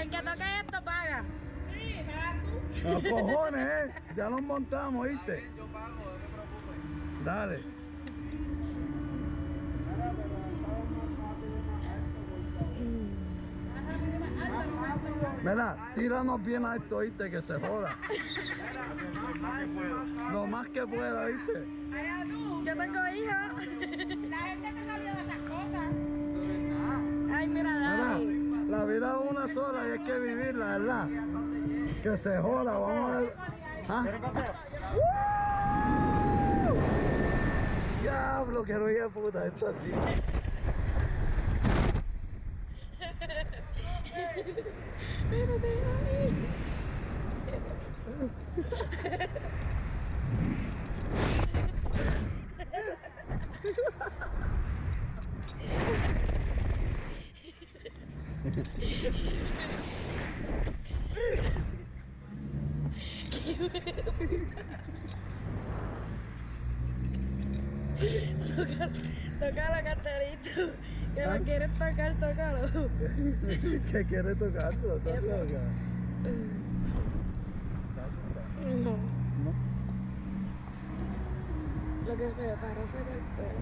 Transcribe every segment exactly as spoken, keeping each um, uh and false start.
El que toque esto paga. Sí, paga tú. Los cojones, eh. Ya nos montamos, ¿viste? Yo pago, no te preocupes. Dale. Mira, tíranos bien a esto, ¿viste? Que se joda. Lo más que pueda, ¿viste? Allá tú. Yo tengo hijos. La gente se salió de esas cosas. Ay, mira, Mira, dale. la vida es una sola y hay que vivirla, ¿verdad? Que se joda, vamos a ver. ¿Ah? ¡Woo! Diablo, que no de puta, esto así. Toca, toca la carterito. Que lo quieres tocar, tócalo. ¿Qué quiere tocarlo? ¿Estás loca? ¿Estás asustada? No. ¿No? Lo que se me paró fue del pelo.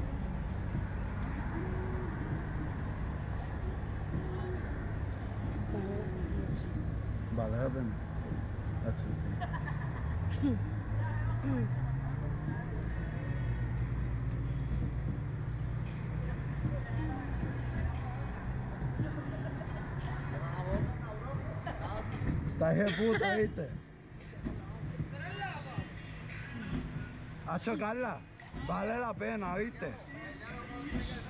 Vale la pena. Vale la pena. Hacho, sí. Está de puta, ¿viste? A chocarla, vale la pena, ¿viste?